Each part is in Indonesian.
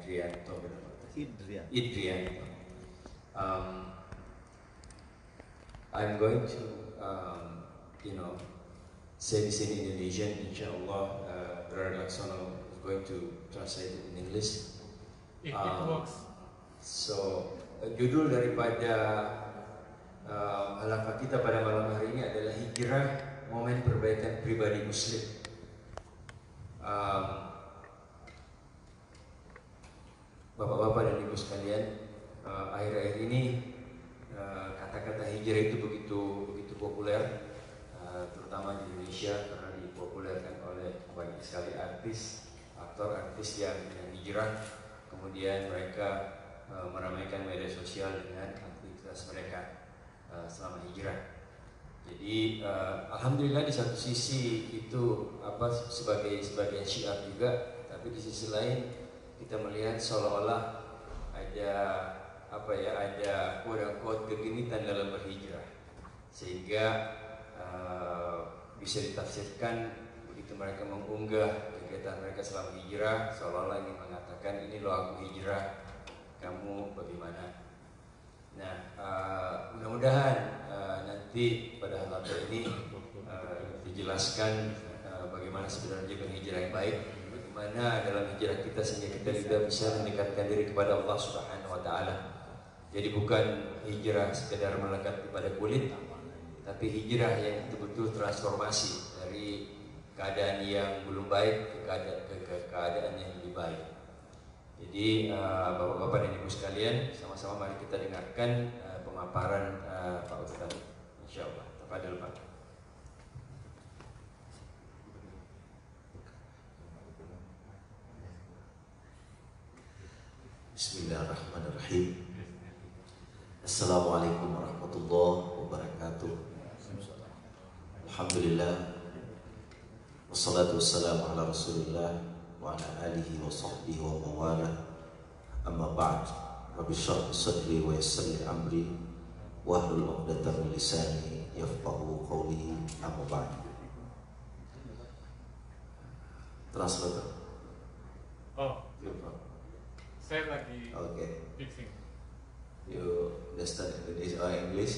Idrianto berapa? Idrianto. I'm going to say this in Indonesian, inshallah. Brother Laksono is going to translate it in English. If it works. So, judul daripada halaqah kita pada malam hari ini adalah hijrah, momen perbaikan pribadi Muslim. Bapak-bapak dan ibu sekalian, akhir-akhir ini kata-kata hijrah itu begitu populer, terutama di Indonesia karena dipopulerkan oleh banyak sekali aktor-artis yang hijrah, kemudian mereka meramaikan media sosial dengan aktivitas mereka selama hijrah. Jadi alhamdulillah di satu sisi itu sebagai syiar juga, tapi di sisi lain kita melihat seolah-olah ada quote-unquote kegenitan dalam berhijrah, sehingga bisa ditafsirkan begitu mereka mengunggah kegiatan mereka selama hijrah seolah-olah ingin mengatakan, ini loh aku hijrah, kamu bagaimana? Nah, mudah-mudahan nanti pada halaqah ini dijelaskan bagaimana sebenarnya berhijrah yang baik, bagaimana dalam hijrah kita sehingga kita juga bisa mendekatkan diri kepada Allah Subhanahu wa taala. Jadi bukan hijrah sekedar melekat kepada kulit, tapi hijrah yang betul-betul transformasi dari keadaan yang belum baik ke keadaan yang lebih baik. Jadi bapak-bapak dan ibu sekalian, sama-sama mari kita dengarkan pemaparan Pak Ustaz, insyaallah. Tafadhol Pak. Bismillahirrahmanirrahim. Assalamualaikum warahmatullahi wabarakatuh. Alhamdulillah, wassalatu wassalamu ala rasulillah wa ala alihi wa sahbihi wa mawala. Amma ba'd, rabbi shrah li sadri wa yassir li amri wahlul 'uqdatam min lisani yafqahu qawli. Amma ba'd. Translator. Saya lagi Okay. fixing. You understand English or English?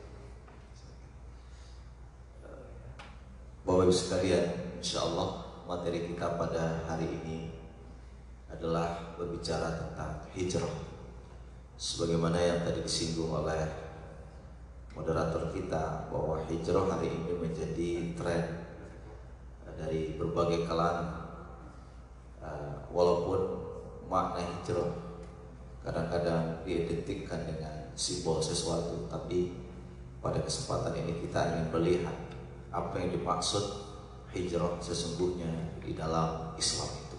Bapak Ibu sekalian, insyaallah materi kita pada hari ini adalah berbicara tentang hijrah. Sebagaimana yang tadi disinggung oleh moderator kita, bahwa hijrah hari ini menjadi tren dari berbagai kalangan. Walaupun makna hijrah kadang-kadang diidentikan dengan simbol sesuatu, tapi pada kesempatan ini kita ingin melihat apa yang dimaksud hijrah sesungguhnya di dalam Islam itu.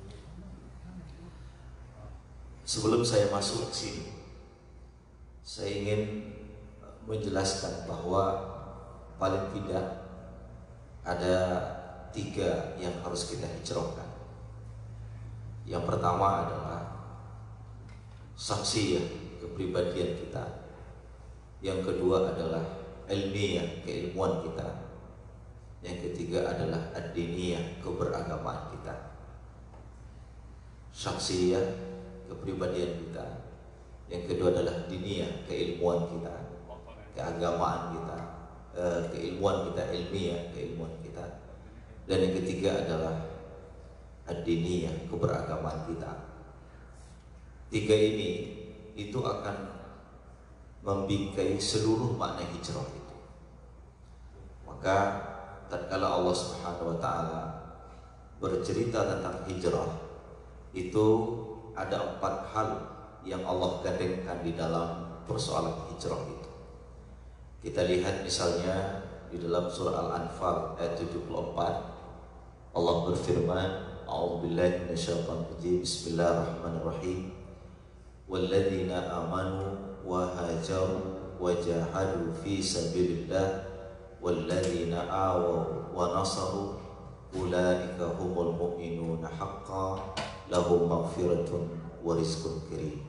Sebelum saya masuk ke sini, saya ingin menjelaskan bahwa paling tidak ada 3 yang harus kita hijrahkan. Yang pertama adalah saksiyah, kepribadian kita. Yang kedua adalah ilmiah, keilmuan kita. Yang ketiga adalah ad-diniyah, keberagamaan kita. Saksiyah, kepribadian kita. Yang kedua adalah diniyah, keilmuan kita, keagamaan kita, keilmuan kita, ilmiah, keilmuan kita. Dan yang ketiga adalah ad-diniyah, keberagamaan kita. 3 ini itu akan membingkai seluruh makna hijrah itu. Maka tatkala Allah Subhanahu wa taala bercerita tentang hijrah, itu ada 4 hal yang Allah gandengkan di dalam persoalan hijrah itu. Kita lihat misalnya di dalam surah Al-Anfal ayat 74, Allah berfirman, a'udzubillahi minasyaitonir rajim, bismillahirrahmanirrahim, walladzina amanu wa hajaru wa jahadu fi sabilillah walladzina awaw wa nasaru ulaika humul mu'minuna haqqan lahum maghfiratun wa rizqun karim.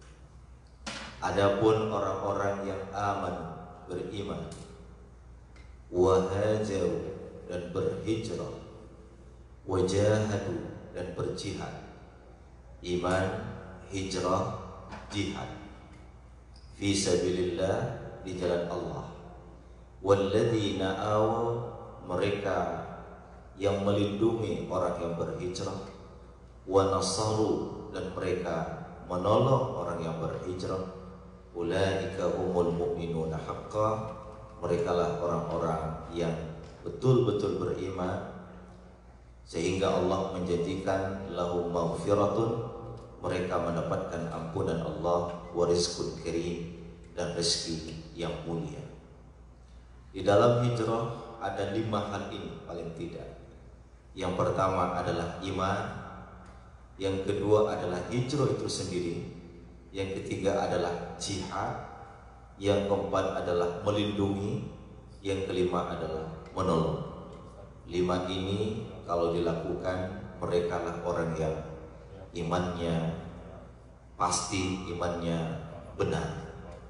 Adapun orang-orang yang aman, beriman, wa hajaru, dan berhijrah, wa jahadu, dan berjihad. Iman, hijrah, jihad fi sabilillah, di jalan Allah. Walladzina awaw, mereka yang melindungi orang yang berhijrah, wa nasaru, dan mereka menolong orang yang berhijrah, ulaika humul mu'minuna haqqan, merekalah orang-orang yang betul-betul beriman, sehingga Allah menjadikan lahum maghfiratun, mereka mendapatkan ampunan Allah, wa rizqun karim, dan rezeki yang mulia. Di dalam hijrah ada 5 hal ini paling tidak. Yang pertama adalah iman, yang kedua adalah hijrah itu sendiri, yang ketiga adalah jihad, yang keempat adalah melindungi, yang kelima adalah menolong. 5 ini kalau dilakukan, merekalah orang yang imannya pasti, imannya benar.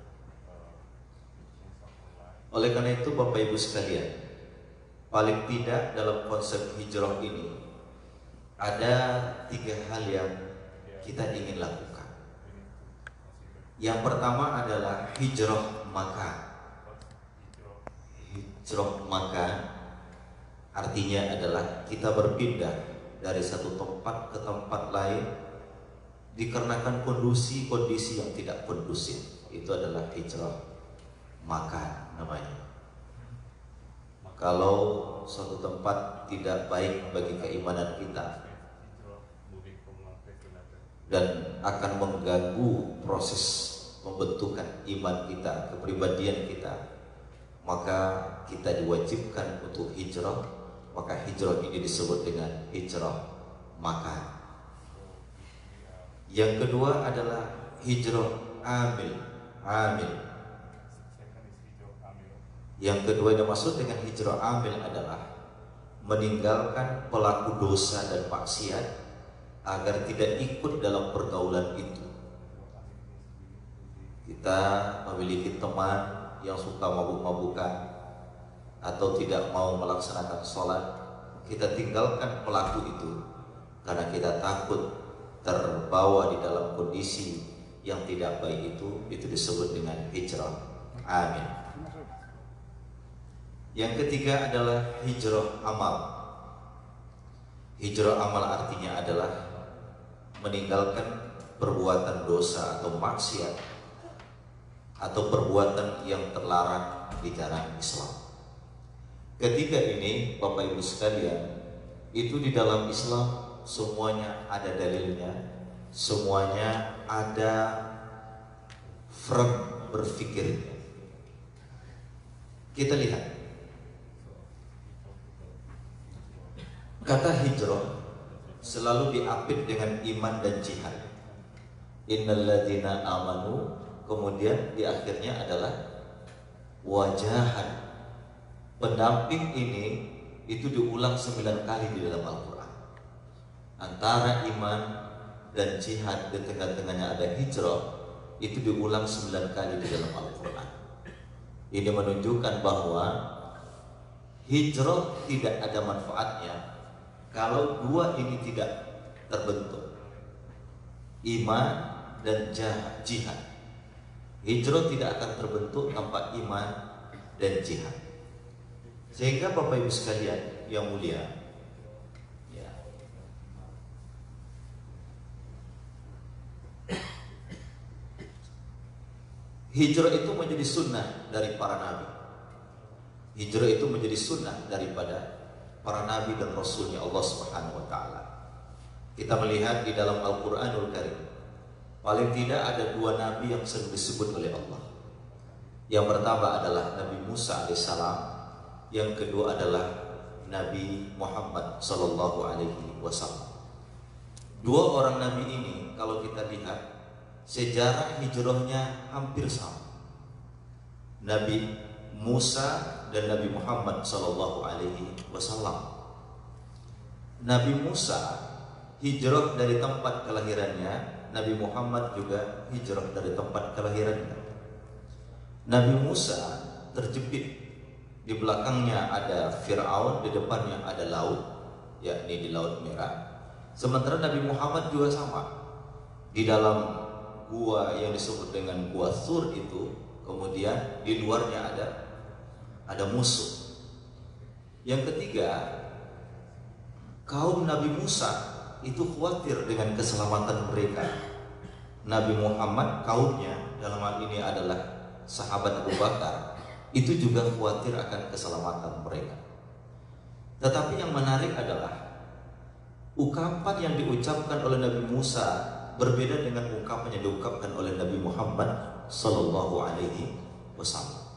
Oleh karena itu Bapak Ibu sekalian, paling tidak dalam konsep hijrah ini ada 3 hal yang kita ingin lakukan. Yang pertama adalah hijrah makan. Hijrah makan artinya adalah kita berpindah dari satu tempat ke tempat lain dikarenakan kondisi yang tidak kondusif. Itu adalah hijrah makan namanya. Kalau suatu tempat tidak baik bagi keimanan kita dan akan mengganggu proses pembentukan iman kita, kepribadian kita, maka kita diwajibkan untuk hijrah. Maka hijrah ini disebut dengan hijrah makan. Yang kedua adalah hijrah amil. Yang kedua yang dimaksud dengan hijrah amil adalah meninggalkan pelaku dosa dan maksiat agar tidak ikut dalam pergaulan itu. Kita memiliki teman yang suka mabuk-mabukan atau tidak mau melaksanakan sholat, kita tinggalkan pelaku itu karena kita takut terbawa di dalam kondisi yang tidak baik itu disebut dengan hijrah amin. Yang ketiga adalah hijrah amal. Hijrah amal artinya adalah meninggalkan perbuatan dosa atau maksiat atau perbuatan yang terlarang di jalan Islam. Ketiga ini Bapak Ibu sekalian, itu di dalam Islam semuanya ada dalilnya, semuanya ada frame berfikirnya. Kita lihat kata hijrah selalu diapit dengan iman dan jihad. Innalladzina amanu, kemudian di akhirnya adalah wajahan. Pendamping ini itu diulang 9 kali di dalam Al-Quran. Antara iman dan jihad, di tengah-tengahnya ada hijrah, itu diulang 9 kali di dalam Al-Quran. Ini menunjukkan bahwa hijrah tidak ada manfaatnya kalau 2 ini tidak terbentuk, iman dan jihad. Hijrah tidak akan terbentuk tanpa iman dan jihad. Sehingga Bapak Ibu sekalian yang mulia, ya, hijrah itu menjadi sunnah dari para nabi. Hijrah itu menjadi sunnah daripada para nabi dan rasulnya Allah Subhanahu wa taala. Kita melihat di dalam Al-Qur'anul Karim, paling tidak ada 2 nabi yang sering disebut oleh Allah. Yang pertama adalah Nabi Musa alaihissalam, yang kedua adalah Nabi Muhammad sallallahu alaihi wasallam. 2 orang nabi ini kalau kita lihat sejarah hijrahnya hampir sama. Nabi Musa dan Nabi Muhammad sallallahu alaihi wasallam. Nabi Musa hijrah dari tempat kelahirannya, Nabi Muhammad juga hijrah dari tempat kelahirannya. Nabi Musa terjepit, di belakangnya ada Fir'aun, di depannya ada laut, yakni di Laut Merah. Sementara Nabi Muhammad juga sama. di dalam gua yang disebut dengan gua Sur itu, kemudian di luarnya ada musuh. Yang ketiga, kaum Nabi Musa itu khawatir dengan keselamatan mereka. Nabi Muhammad, kaumnya dalam hal ini adalah sahabat Abu Bakar, itu juga khawatir akan keselamatan mereka. Tetapi yang menarik adalah ungkapan yang diucapkan oleh Nabi Musa berbeda dengan ungkapan yang diungkapkan oleh Nabi Muhammad Sallallahu Alaihi Wasallam.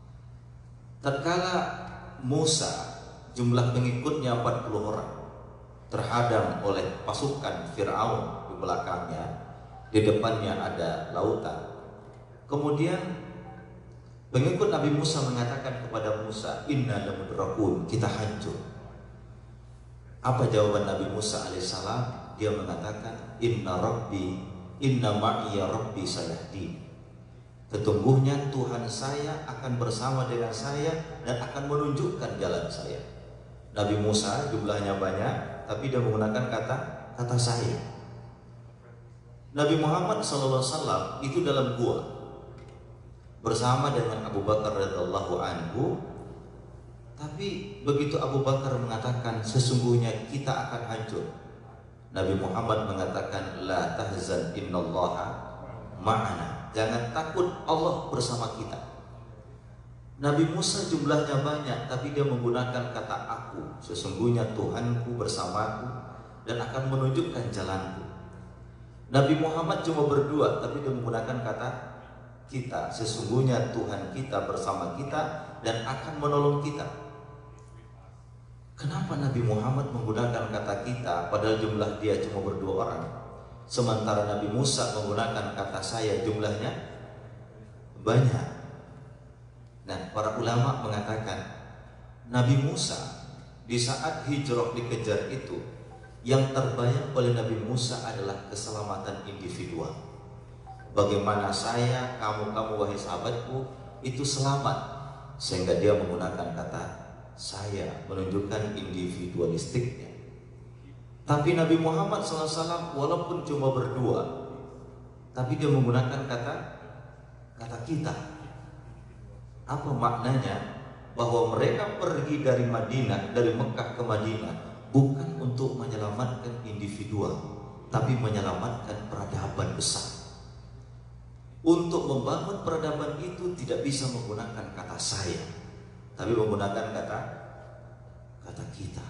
Tatkala Musa jumlah pengikutnya 40 orang terhadang oleh pasukan Fir'aun di belakangnya, di depannya ada lautan. Kemudian pengikut Nabi Musa mengatakan kepada Musa, "Inna lamudrakun," kita hancur. Apa jawaban Nabi Musa alaihissalam? Dia mengatakan, inna ma'iya rabbi sayahdi. Sesungguhnya Tuhan saya akan bersama dengan saya dan akan menunjukkan jalan saya. Nabi Musa jumlahnya banyak, tapi dia menggunakan kata saya. Nabi Muhammad SAW itu dalam gua bersama dengan Abu Bakar radhiyallahu anhu. Tapi begitu Abu Bakar mengatakan sesungguhnya kita akan hancur, Nabi Muhammad mengatakan la tahzan innallaha ma'ana. Jangan takut, Allah bersama kita. Nabi Musa jumlahnya banyak, tapi dia menggunakan kata aku. Sesungguhnya Tuhanku bersamaku dan akan menunjukkan jalanku. Nabi Muhammad cuma berdua, tapi dia menggunakan kata kita. Sesungguhnya Tuhan kita bersama kita dan akan menolong kita. Kenapa Nabi Muhammad menggunakan kata kita padahal jumlah dia cuma berdua orang, sementara Nabi Musa menggunakan kata saya jumlahnya banyak? Nah, para ulama mengatakan Nabi Musa di saat hijrah dikejar itu, yang terbayang oleh Nabi Musa adalah keselamatan individual. Bagaimana saya, kamu wahai sahabatku itu selamat, sehingga dia menggunakan kata saya, menunjukkan individualistiknya. Tapi Nabi Muhammad SAW walaupun cuma berdua, tapi dia menggunakan kata kita. Apa maknanya? Bahwa mereka pergi dari Madinah, dari Mekah ke Madinah, bukan untuk menyelamatkan individual, tapi menyelamatkan peradaban besar. Untuk membangun peradaban itu tidak bisa menggunakan kata saya, tapi menggunakan kata kita.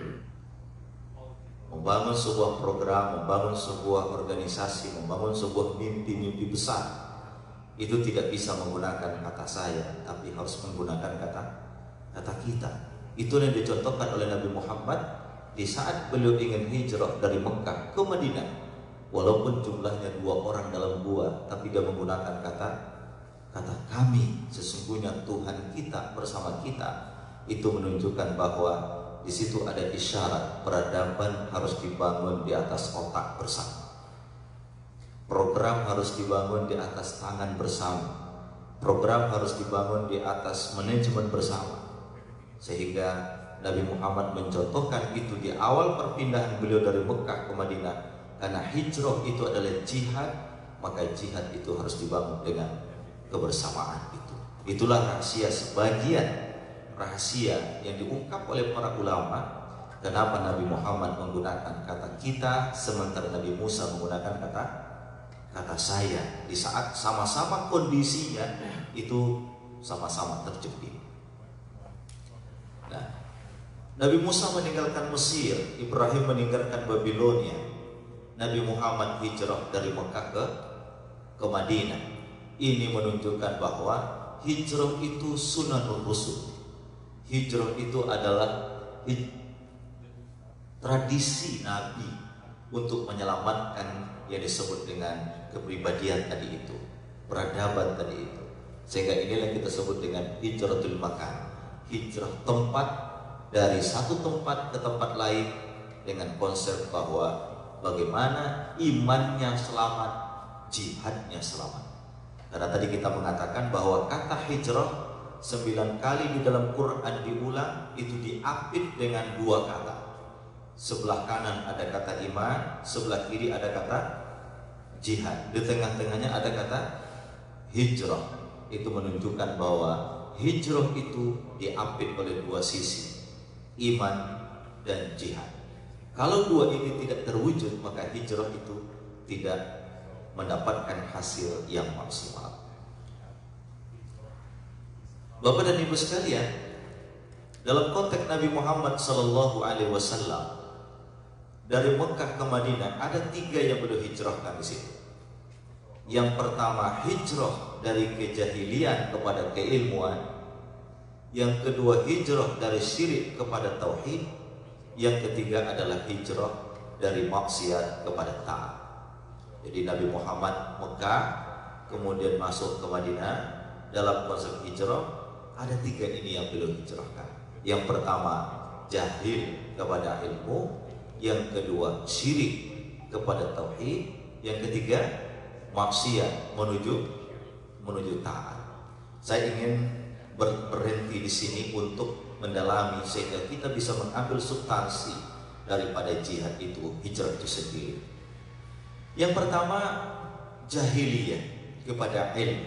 Membangun sebuah program, membangun sebuah organisasi, membangun sebuah mimpi-mimpi besar, itu tidak bisa menggunakan kata saya, tapi harus menggunakan kata kita. Itu yang dicontohkan oleh Nabi Muhammad di saat beliau ingin hijrah dari Mekah ke Madinah. Walaupun jumlahnya 2 orang dalam gua, tapi dia menggunakan kata kami. Sesungguhnya Tuhan kita bersama kita. Itu menunjukkan bahwa di situ ada isyarat peradaban harus dibangun di atas otak bersama. Program harus dibangun di atas tangan bersama. Program harus dibangun di atas manajemen bersama. Sehingga Nabi Muhammad mencontohkan itu di awal perpindahan beliau dari Mekah ke Madinah. Karena hijrah itu adalah jihad, maka jihad itu harus dibangun dengan kebersamaan itu. Itulah rahasia, sebagian rahasia yang diungkap oleh para ulama. Kenapa Nabi Muhammad menggunakan kata kita, sementara Nabi Musa menggunakan kata saya, di saat sama-sama kondisinya itu sama-sama terjepit. Nah, Nabi Musa meninggalkan Mesir, Ibrahim meninggalkan Babilonia, Nabi Muhammad hijrah dari Mekah ke Madinah. Ini menunjukkan bahwa hijrah itu sunanul rusul. Hijrah itu adalah tradisi Nabi untuk menyelamatkan yang disebut dengan kepribadian tadi itu, peradaban tadi itu. Sehingga inilah kita sebut dengan hijratul makan, hijrah tempat dari satu tempat ke tempat lain, dengan konsep bahwa bagaimana imannya selamat, jihadnya selamat. Karena tadi kita mengatakan bahwa kata hijrah 9 kali di dalam Quran diulang, itu diapit dengan 2 kata. Sebelah kanan ada kata iman, sebelah kiri ada kata jihad. Di tengah-tengahnya ada kata hijrah. Itu menunjukkan bahwa hijrah itu diapit oleh dua sisi, iman dan jihad. Kalau dua ini tidak terwujud, maka hijrah itu tidak mendapatkan hasil yang maksimal. Bapak dan Ibu sekalian, dalam konteks Nabi Muhammad SAW dari Mekah ke Madinah ada 3 yang beliau hijrahkan di situ. Yang pertama, hijrah dari kejahilian kepada keilmuan. Yang kedua, hijrah dari syirik kepada tauhid. Yang ketiga adalah hijrah dari maksiat kepada taat. Jadi Nabi Muhammad Mekah kemudian masuk ke Madinah. Dalam konsep hijrah ada 3 ini yang beliau hijrahkan. Yang pertama, jahil kepada ilmu. Yang kedua, syirik kepada tauhid. Yang ketiga, maksiat menuju taat. Saya ingin berhenti di sini untuk mendalami sehingga kita bisa mengambil substansi daripada jihad itu, hijrah itu sendiri. Yang pertama, jahiliyah kepada ilmu.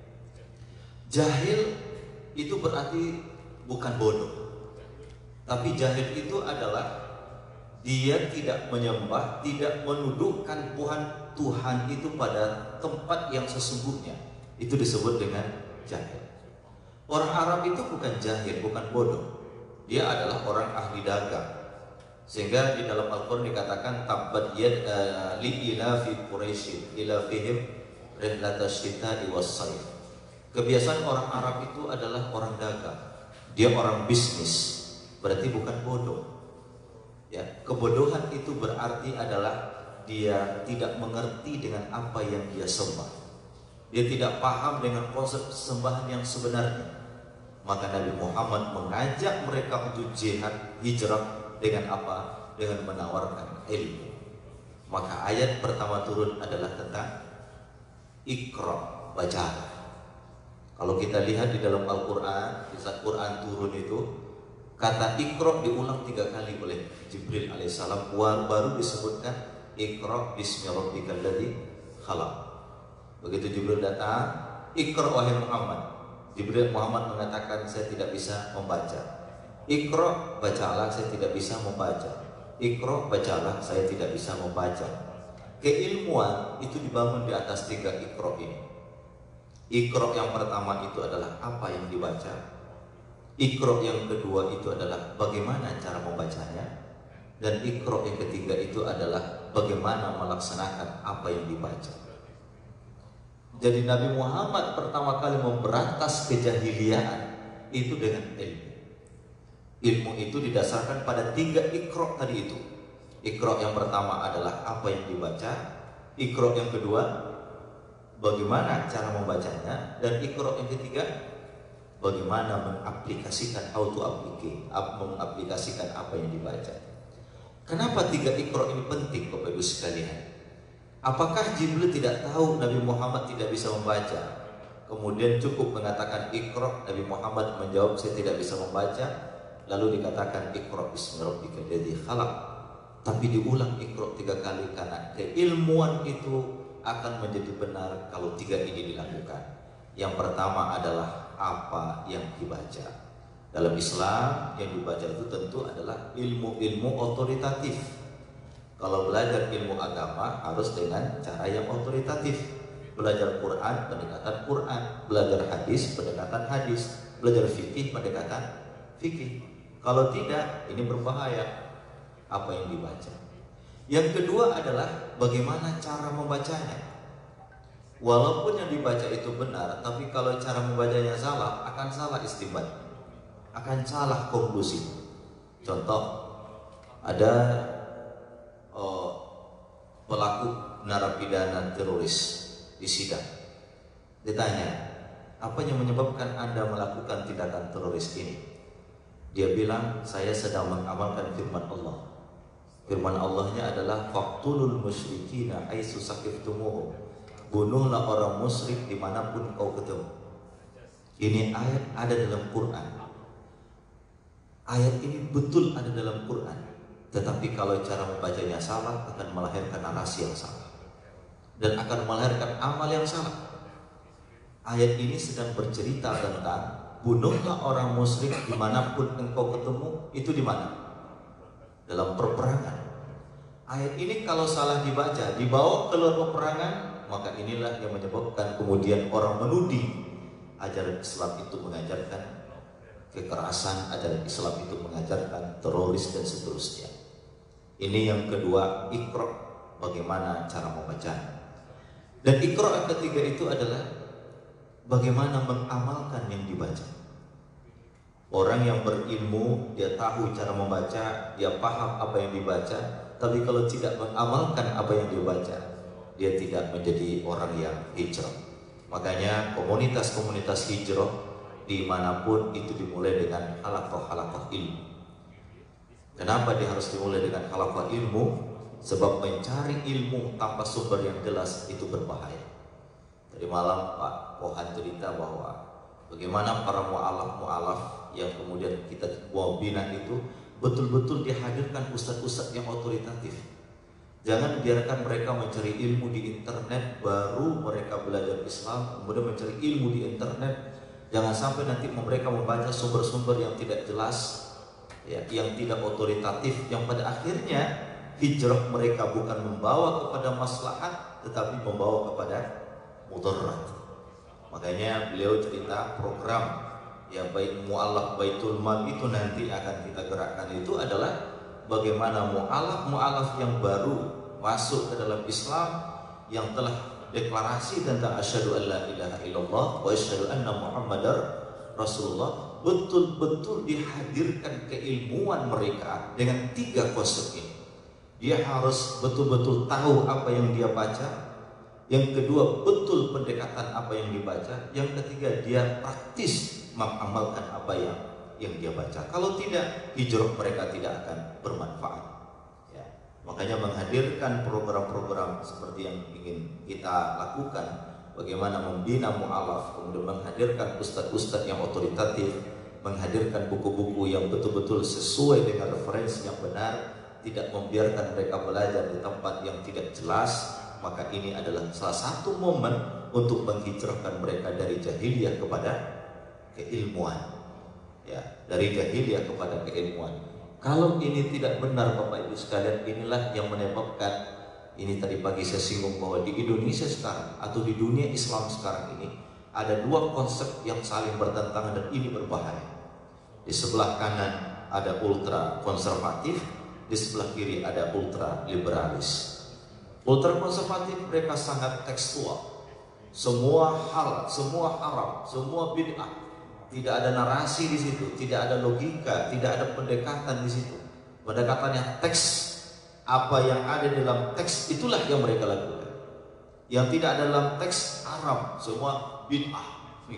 Jahil itu berarti bukan bodoh, tapi jahil itu adalah dia tidak menyembah, tidak menuduhkan Tuhan itu pada tempat yang sesungguhnya. Itu disebut dengan jahil. Orang Arab itu bukan jahil, bukan bodoh. Dia adalah orang ahli dagang. Sehingga di dalam Al-Quran dikatakan tabbat yad li ilafi Quraisy ilafihim rihlatash shita'i was-sayf. Kebiasaan orang Arab itu adalah orang dagang. Dia orang bisnis. Berarti bukan bodoh. Ya, kebodohan itu berarti adalah dia tidak mengerti dengan apa yang dia sembah. Dia tidak paham dengan konsep sembahan yang sebenarnya. Maka Nabi Muhammad mengajak mereka untuk jihad, hijrah dengan apa? Dengan menawarkan ilmu. Maka ayat pertama turun adalah tentang Iqra, bacalah. Kalau kita lihat di dalam Al-Quran, di saat Quran turun itu, kata Iqra diulang 3 kali oleh Jibril alaihissalam. Baru disebutkan Iqra bismi rabbikal ladzi khalaq. Begitu Jibril datang, Iqra wahai Muhammad. Jibril Muhammad mengatakan saya tidak bisa membaca. Iqra bacalah, saya tidak bisa membaca. Iqra bacalah, saya tidak bisa membaca. Keilmuan itu dibangun di atas 3 Iqra ini. Iqra yang pertama itu adalah apa yang dibaca. Iqra yang kedua itu adalah bagaimana cara membacanya. Dan Iqra yang ketiga itu adalah bagaimana melaksanakan apa yang dibaca. Jadi Nabi Muhammad pertama kali memberantas kejahiliaan itu dengan ilmu. Ilmu itu didasarkan pada 3 Iqra tadi itu. Iqra yang pertama adalah apa yang dibaca. Iqra yang kedua bagaimana cara membacanya. Dan Iqra yang ketiga bagaimana mengaplikasikan mengaplikasikan apa yang dibaca. Kenapa 3 Iqra ini penting Bapak Ibu sekalian? Apakah Jibril tidak tahu Nabi Muhammad tidak bisa membaca? Kemudian cukup mengatakan Iqra, Nabi Muhammad menjawab saya tidak bisa membaca. Lalu dikatakan Iqra bismi rabbikal ladzi khalaq. Tapi diulang Iqra 3 kali karena keilmuan itu akan menjadi benar kalau 3 ini dilakukan. Yang pertama adalah apa yang dibaca. Dalam Islam yang dibaca itu tentu adalah ilmu-ilmu otoritatif. Kalau belajar ilmu agama harus dengan cara yang otoritatif. Belajar Quran, pendekatan Quran. Belajar hadis, pendekatan hadis. Belajar fikih, pendekatan fikih. Kalau tidak, ini berbahaya apa yang dibaca. Yang kedua adalah bagaimana cara membacanya. Walaupun yang dibaca itu benar, tapi kalau cara membacanya salah, akan salah istinbat, akan salah konklusi. Contoh, ada pelaku narapidana teroris di sidang. Ditanya, apa yang menyebabkan Anda melakukan tindakan teroris ini? Dia bilang, saya sedang mengamalkan firman Allah. Firman Allahnya adalah faqtulul musyrikina aitsu saqiftumuhum. Bunuhlah orang musyrik dimanapun kau ketemu. Ini ayat ada dalam Quran. Ayat ini betul ada dalam Quran. Tetapi kalau cara membacanya salah akan melahirkan narasi yang salah. dan akan melahirkan amal yang salah. Ayat ini sedang bercerita tentang bunuhlah orang musyrik dimanapun engkau ketemu. Itu di mana? Dalam peperangan. Ayat ini kalau salah dibaca, dibawa keluar peperangan, maka inilah yang menyebabkan kemudian orang menuding ajaran Islam itu mengajarkan kekerasan, ajaran Islam itu mengajarkan teroris dan seterusnya. Ini yang kedua, iqra, bagaimana cara membaca. Dan iqra yang ketiga itu adalah bagaimana mengamalkan yang dibaca. Orang yang berilmu, dia tahu cara membaca, dia paham apa yang dibaca, tapi kalau tidak mengamalkan apa yang dibaca, dia tidak menjadi orang yang hijrah. Makanya komunitas-komunitas hijrah dimanapun itu dimulai dengan halaqah-halaqah ilmu. Kenapa dia harus dimulai dengan halaqah ilmu? Sebab mencari ilmu tanpa sumber yang jelas itu berbahaya. Tadi malam Pak Pohan cerita bahwa bagaimana para mu'alaf yang kemudian kita mau bina itu betul-betul dihadirkan ustadz-ustadz yang otoritatif. Jangan biarkan mereka mencari ilmu di internet baru mereka belajar Islam, kemudian mencari ilmu di internet. Jangan sampai nanti mereka membaca sumber-sumber yang tidak jelas, ya, yang tidak otoritatif, yang pada akhirnya hijrah mereka bukan membawa kepada maslahat, tetapi membawa kepada mudarat. Makanya beliau cerita program ya baik mu'alaf baitul mal itu nanti akan kita gerakkan itu adalah bagaimana mu'alaf yang baru masuk ke dalam Islam, yang telah deklarasi tentang asyhadu an la ilaha illallah wa asyhadu anna muhammadar rasulullah, betul-betul dihadirkan keilmuan mereka dengan 3 konsep ini. Dia harus betul-betul tahu apa yang dia baca. Yang kedua, betul pendekatan apa yang dibaca. Yang ketiga, dia praktis mengamalkan apa yang dia baca. Kalau tidak, hijrah mereka tidak akan bermanfaat. Ya. Makanya menghadirkan program-program seperti yang ingin kita lakukan, bagaimana membina mu'alaf, kemudian menghadirkan ustadz-ustadz yang otoritatif, menghadirkan buku-buku yang betul-betul sesuai dengan referensi yang benar, tidak membiarkan mereka belajar di tempat yang tidak jelas. Maka ini adalah salah satu momen untuk menghijrahkan mereka dari jahiliyah kepada keilmuan, ya, dari jahiliyah kepada keilmuan. Kalau ini tidak benar Bapak Ibu sekalian, inilah yang menyebabkan ini tadi pagi saya singgung bahwa di Indonesia sekarang atau di dunia Islam sekarang ini ada 2 konsep yang saling bertentangan dan ini berbahaya. Di sebelah kanan ada ultra konservatif, di sebelah kiri ada ultra liberalis. Ultra konservatif mereka sangat tekstual. Semua hal, semua haram, semua bid'ah. Tidak ada narasi di situ, tidak ada logika, tidak ada pendekatan di situ. Pendekatannya teks. Apa yang ada dalam teks itulah yang mereka lakukan. Yang tidak ada dalam teks haram, semua bid'ah.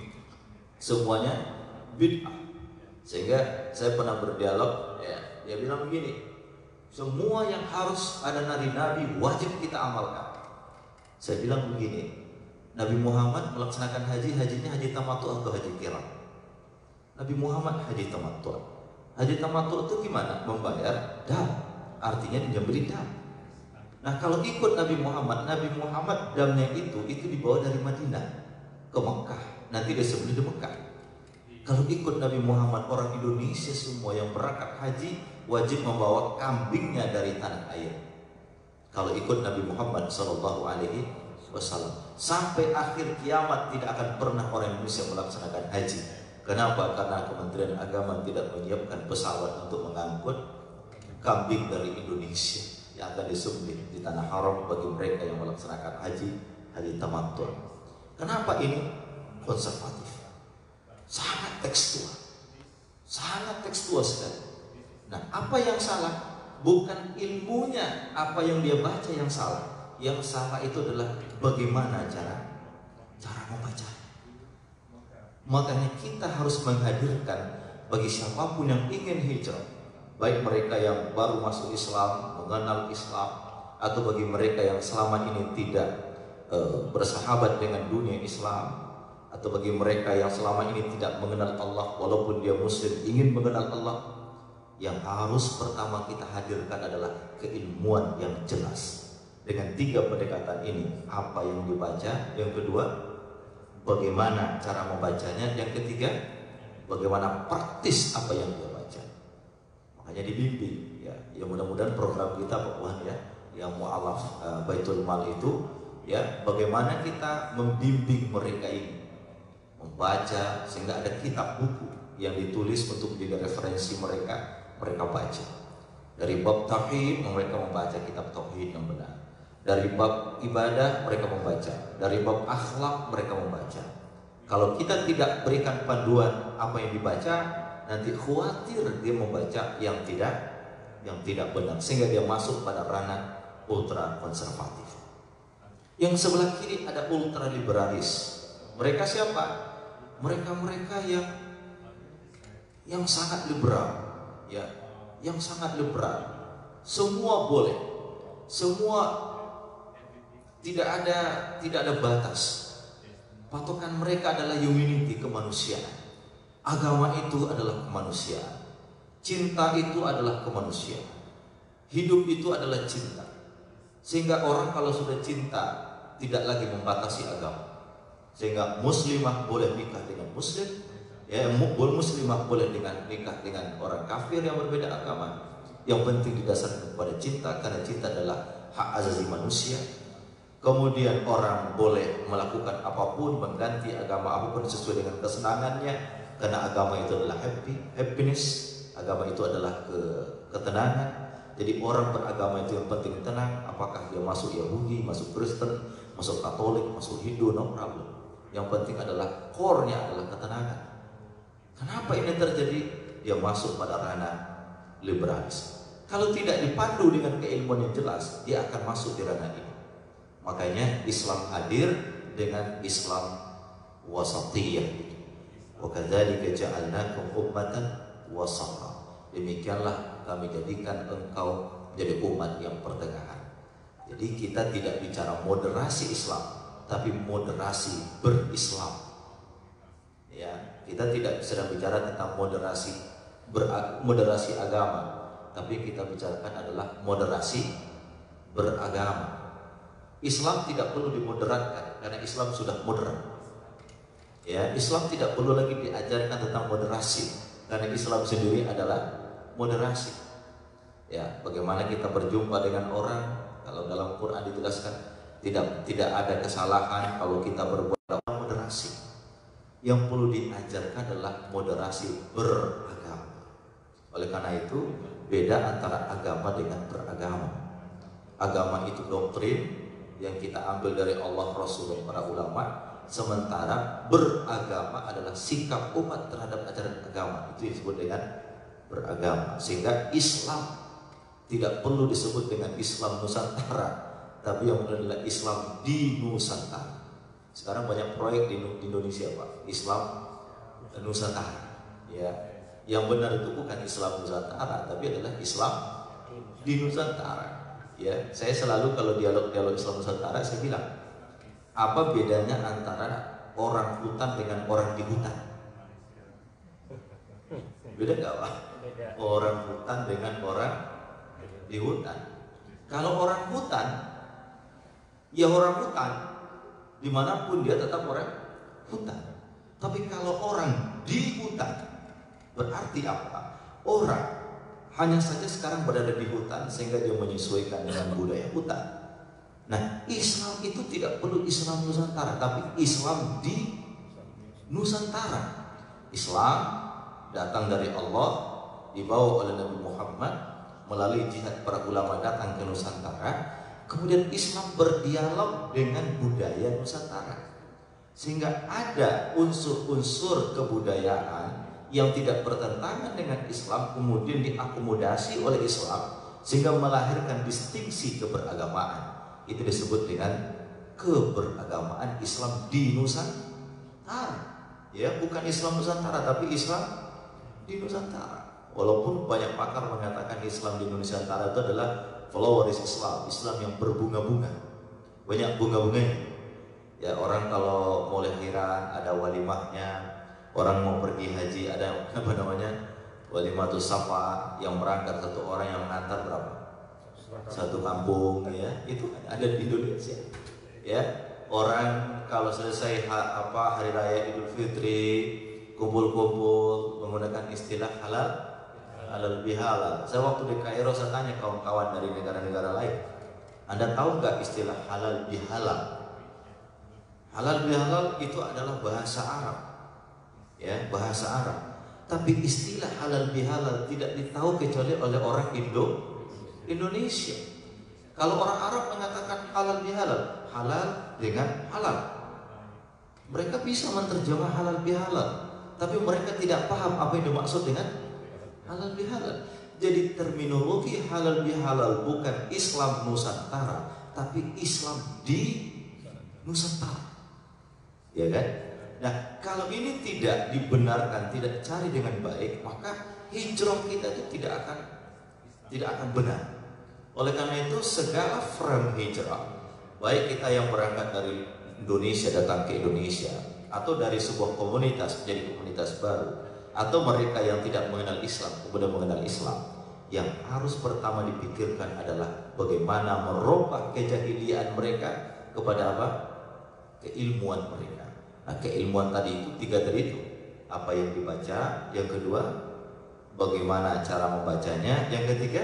Semuanya bid'ah. Sehingga saya pernah berdialog, ya, dia bilang begini, semua yang harus ada dari Nabi wajib kita amalkan. Saya bilang begini, Nabi Muhammad melaksanakan haji, hajinya haji tamattu atau haji qiran? Nabi Muhammad haji tamattu. Haji tamattu itu gimana? Membayar dam, artinya dia beri dam. Nah kalau ikut Nabi Muhammad damnya itu dibawa dari Madinah ke Mekah, nanti dia sembelih di Mekah. Kalau ikut Nabi Muhammad, orang Indonesia semua yang berangkat haji wajib membawa kambingnya dari tanah air. Kalau ikut Nabi Muhammad SAW, sampai akhir kiamat tidak akan pernah orang Indonesia melaksanakan haji. Kenapa? Karena Kementerian Agama tidak menyiapkan pesawat untuk mengangkut kambing dari Indonesia yang akan disembelih di tanah haram bagi mereka yang melaksanakan haji tamattu. Kenapa ini konservatif? Sangat tekstual sekali. Nah, apa yang salah? Bukan ilmunya, apa yang dia baca yang salah. Yang salah itu adalah bagaimana cara membaca. Makanya kita harus menghadirkan bagi siapapun yang ingin hijrah, baik mereka yang baru masuk Islam, mengenal Islam, atau bagi mereka yang selama ini tidak bersahabat dengan dunia Islam, atau bagi mereka yang selama ini tidak mengenal Allah walaupun dia muslim ingin mengenal Allah, yang harus pertama kita hadirkan adalah keilmuan yang jelas. dengan 3 pendekatan ini. Apa yang dibaca, yang kedua bagaimana cara membacanya, yang ketiga bagaimana praktis apa yang dia baca. Makanya dibimbing ya. Ya mudah-mudahan program kita Pak Wan ya, yang mu'alaf Baitul Mal itu ya, bagaimana kita membimbing mereka ini membaca sehingga ada kitab buku yang ditulis untuk menjadi referensi mereka baca. Dari bab tauhid mereka membaca kitab tauhid yang benar. Dari bab ibadah mereka membaca. Dari bab akhlak mereka membaca. Kalau kita tidak berikan panduan apa yang dibaca, nanti khawatir dia membaca yang tidak benar sehingga dia masuk pada ranah ultra konservatif. Yang sebelah kiri ada ultra liberalis. Mereka siapa? Mereka yang sangat liberal, ya, yang sangat liberal. Semua boleh, semua tidak ada batas. Patokan mereka adalah humanity, kemanusiaan. Agama itu adalah kemanusiaan. Cinta itu adalah kemanusiaan. Hidup itu adalah cinta. Sehingga orang kalau sudah cinta tidak lagi membatasi agama. Sehingga muslimah boleh nikah dengan muslim, ya, muslimah boleh nikah dengan orang kafir yang berbeda agama. Yang penting didasarkan kepada cinta, karena cinta adalah hak asasi manusia. Kemudian orang boleh melakukan apapun, mengganti agama apapun sesuai dengan kesenangannya, karena agama itu adalah happiness, agama itu adalah ketenangan. Jadi orang beragama itu yang penting tenang. Apakah dia masuk Yahudi, masuk Kristen, masuk Katolik, masuk Hindu, no problem. Yang penting adalah core-nya adalah ketenangan. Kenapa ini terjadi? Dia masuk pada ranah liberalis. Kalau tidak dipandu dengan keilmuan yang jelas, dia akan masuk di ranah ini. Makanya Islam hadir dengan Islam wasatiyah. Wa kadzalika ja'alnakum ummatan wasata. Demikianlah kami jadikan engkau menjadi umat yang pertengahan. Jadi kita tidak bicara moderasi Islam, tapi moderasi berislam. Ya, kita tidak sedang bicara tentang moderasi agama, tapi kita bicarakan adalah moderasi beragama. Islam tidak perlu dimoderatkan karena Islam sudah moderat. Ya, Islam tidak perlu lagi diajarkan tentang moderasi karena Islam sendiri adalah moderasi. Ya, bagaimana kita berjumpa dengan orang, kalau dalam Quran dijelaskan tidak ada kesalahan kalau kita berbuat moderasi. Yang perlu diajarkan adalah moderasi beragama. Oleh karena itu beda antara agama dengan beragama. Agama itu doktrin yang kita ambil dari Allah, Rasul, dan para ulama. Sementara beragama adalah sikap umat terhadap ajaran agama. Itu disebut dengan beragama. Sehingga Islam tidak perlu disebut dengan Islam Nusantara, tapi yang benar adalah Islam di Nusantara. Sekarang banyak proyek di Indonesia, Pak, Islam Nusantara. Ya, yang benar itu bukan Islam Nusantara, tapi adalah Islam di Nusantara. Ya, saya selalu kalau dialog Islam Nusantara saya bilang, apa bedanya antara orang hutan dengan orang di hutan? Beda nggak, Pak? Orang hutan dengan orang di hutan. Kalau orang hutan, ya orang hutan, dimanapun dia tetap orang hutan. Tapi kalau orang di hutan, berarti apa? Orang hanya saja sekarang berada di hutan sehingga dia menyesuaikan dengan budaya hutan. Nah, Islam itu tidak perlu Islam Nusantara, tapi Islam di Nusantara. Islam datang dari Allah, dibawa oleh Nabi Muhammad melalui jihad para ulama datang ke Nusantara. Kemudian Islam berdialog dengan budaya Nusantara, sehingga ada unsur-unsur kebudayaan yang tidak bertentangan dengan Islam kemudian diakomodasi oleh Islam sehingga melahirkan distingsi keberagamaan. Itu disebut dengan keberagamaan Islam di Nusantara. Ya, bukan Islam Nusantara tapi Islam di Nusantara. Walaupun banyak pakar mengatakan Islam di Nusantara itu adalah floweris Islam, Islam yang berbunga-bunga, banyak bunga-bunganya. Ya, orang kalau mau lahiran ada walimahnya. Orang mau pergi haji ada walimatus safa, yang berangkat satu orang yang mengantar berapa? satu kampung ya, itu ada di Indonesia. Ya, orang kalau selesai hari raya Idul Fitri kumpul-kumpul menggunakan istilah halal bihalal. Saya waktu di Kairo saya tanya kawan-kawan dari negara-negara lain, Anda tahu nggak istilah halal bihalal? Halal bihalal itu adalah bahasa Arab, ya, bahasa Arab. Tapi istilah halal bihalal tidak ditahu kecuali oleh orang Indonesia. Kalau orang Arab mengatakan halal bihalal, halal dengan halal, mereka bisa menerjemah halal bihalal, tapi mereka tidak paham apa yang dimaksud dengan halal bihalal. Jadi terminologi halal bihalal bukan Islam Nusantara, tapi Islam di Nusantara, ya kan? Nah, kalau ini tidak dibenarkan, tidak cari dengan baik, maka hijrah kita itu tidak akan benar. Oleh karena itu segala frame hijrah, baik kita yang berangkat dari Indonesia datang ke Indonesia, atau dari sebuah komunitas menjadi komunitas baru, atau mereka yang tidak mengenal Islam kemudian mengenal Islam, yang harus pertama dipikirkan adalah bagaimana merubah kejahilian mereka kepada apa? Keilmuan mereka. Nah, keilmuan tadi itu tiga tadi itu, apa yang dibaca, yang kedua bagaimana cara membacanya, yang ketiga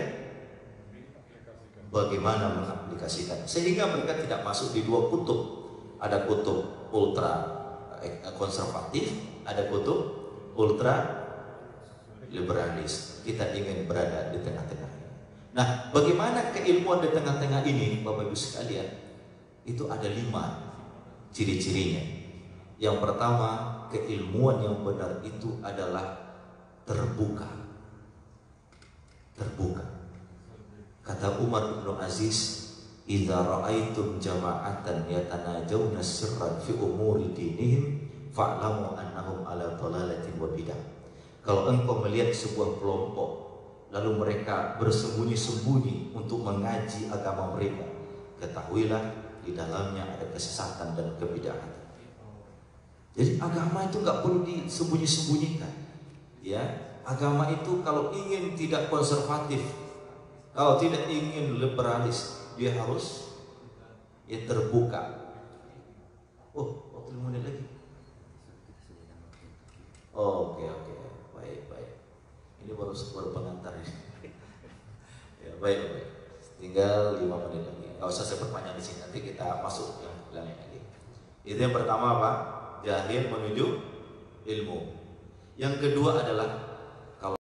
bagaimana mengaplikasikan, sehingga mereka tidak masuk di dua kutub. Ada kutub ultra konservatif, ada kutub ultra liberalis. Kita ingin berada di tengah-tengah. Nah, bagaimana keilmuan di tengah-tengah ini, Bapak Ibu sekalian? Itu ada 5 ciri-cirinya. Yang pertama, keilmuan yang benar itu adalah terbuka. Terbuka. Kata Umar bin Aziz, "Idza ra'aitum jama'atan yatanajawna sirran fi umuri dinihim fa'lamu annahum ala dhalalatin wa bidah." Kalau engkau melihat sebuah kelompok lalu mereka bersembunyi-sembunyi untuk mengaji agama mereka, ketahuilah di dalamnya ada kesesatan dan kebid'ahan. Jadi agama itu nggak perlu disembunyi-sembunyikan, ya. Agama itu kalau ingin tidak konservatif, kalau tidak ingin liberalis, dia harus ya terbuka. Oh, waktu 5 menit lagi. Oh, oke, baik. Ini baru pengantar ya. Ya, baik. Tinggal 5 menit lagi. Gak usah saya perpanjang di sini. Nanti kita masuk yang lain lagi. Itu yang pertama apa? Jahil menuju ilmu. Yang kedua adalah